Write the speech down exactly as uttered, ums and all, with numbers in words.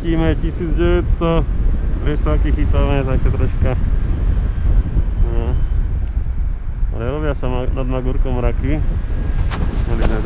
letíme tisícdeväťsto, vysoký chytáme také troška. No. Ale robia sa nad Magúrkom mraky.